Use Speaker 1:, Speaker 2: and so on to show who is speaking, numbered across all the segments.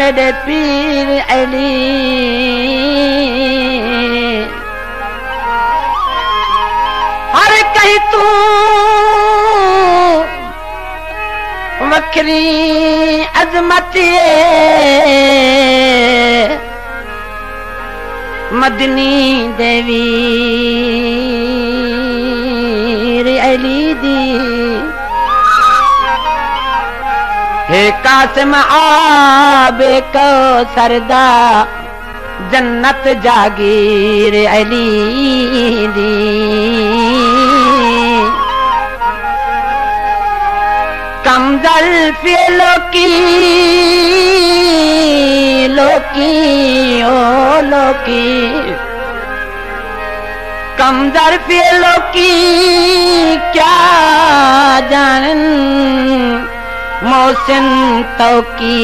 Speaker 1: मेरे पीर अली हर कहीं तू वखरी अजमती मदनी देवी अली दी हे कासिम आबे को सरदा जन्नत जागीर अली दी कमजल पे लोकी लोकी ओ लोकी कमजर पे लोकी क्या जानन मोहसिन तौकी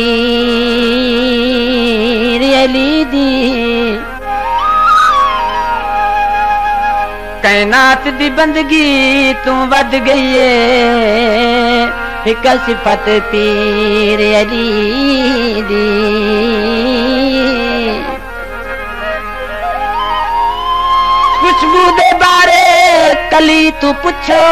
Speaker 1: अली दी कायनात दी बंदगी तू वध गई है एक सिफत पीर अली दी खुशबू दे बारे कली तू पुछो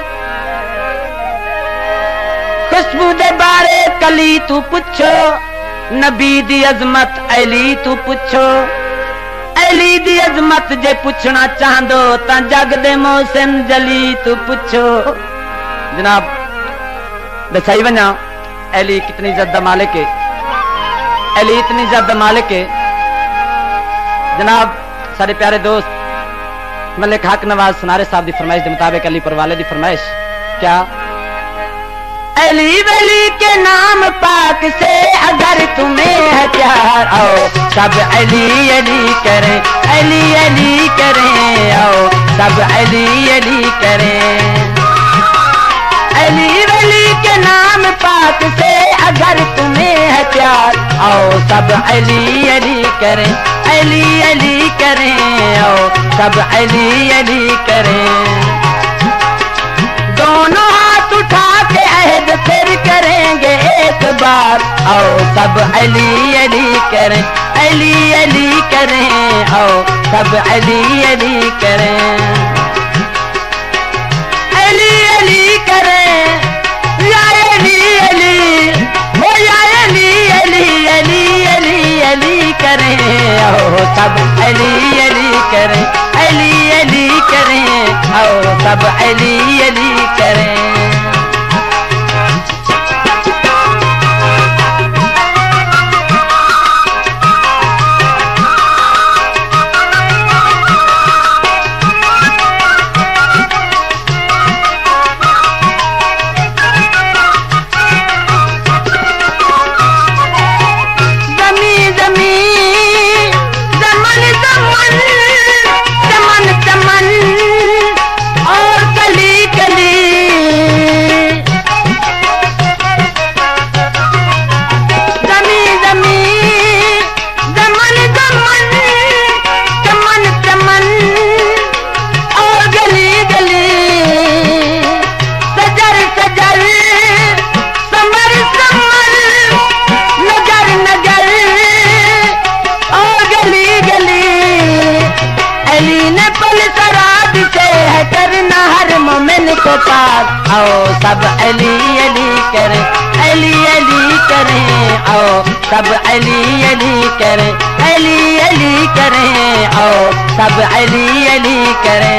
Speaker 1: खुशबू दे बारे कली तू पुछो नबी दी अजमत अली तू पुछो अली दी अजमत जे पुछना चाहदो ता जग दे मोहसिन जली तू पुछो जनाब दसाई वना अली कितनी इज्जत मालिक है अली इतनी इज्जत मालिक है जनाब सारे प्यारे दोस्त मलिक हक नवाज सुनारे साहब की फरमाइश के मुताबिक अली परवाले की फरमाइश क्या अली वली के नाम पाक से अगर तुम्हें है प्यार आओ सब अली अली करें अली अली करें आओ सब अली अली करें अली वली के नाम पाक से अगर तुम्हें है प्यार आओ सब अली अली करें अली अली करें आओ सब अली अली करें दोनों हाथ उठा के अहद फिर करेंगे एक बार आओ सब अली अली करें अली अली करें आओ सब अली अली करें अली अली करें या अली अली हो या अली अली अली अली अली करें आओ सब अली अली करें अली अली करें आओ सब अली अली करें आओ सब अली अली करें अली अली करें आओ सब अली अली करें अली अली करें आओ सब अली अली करें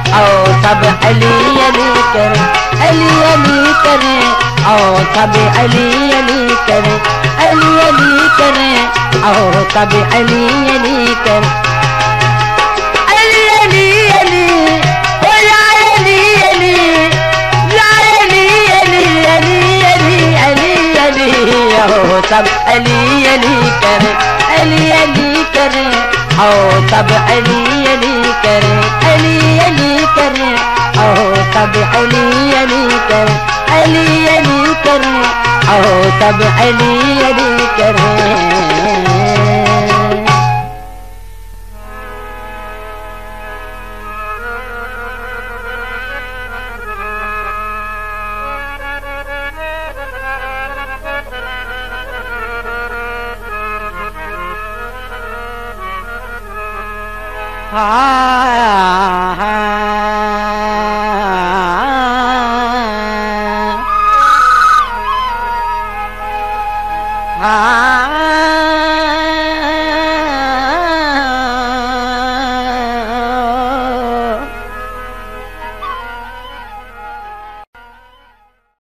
Speaker 1: आओ सब अली अली करें, अली अली करें, आओ सब अली अली करें, अली अली करें, आओ सब अली अली करें, अली अली अली, ओ या अली अली, या अली अली अली अली अली अली, आओ सब अली अली करें, अली अली करें, आओ सब अली अली करें, अली अली करें, आओ सब अली अली करें, अली अली करें, आओ सब अली अली करें। हा